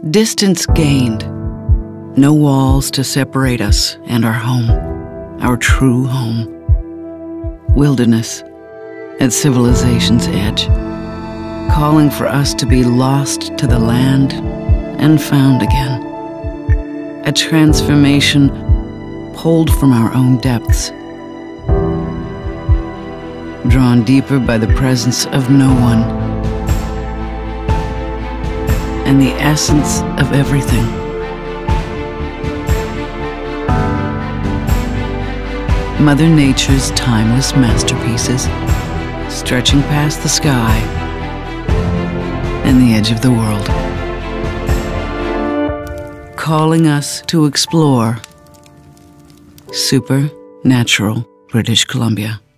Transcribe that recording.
Distance gained. No walls to separate us and our home, our true home. Wilderness at civilization's edge, calling for us to be lost to the land and found again. A transformation pulled from our own depths, drawn deeper by the presence of no one and the essence of everything. Mother Nature's timeless masterpieces, stretching past the sky and the edge of the world, calling us to explore supernatural British Columbia.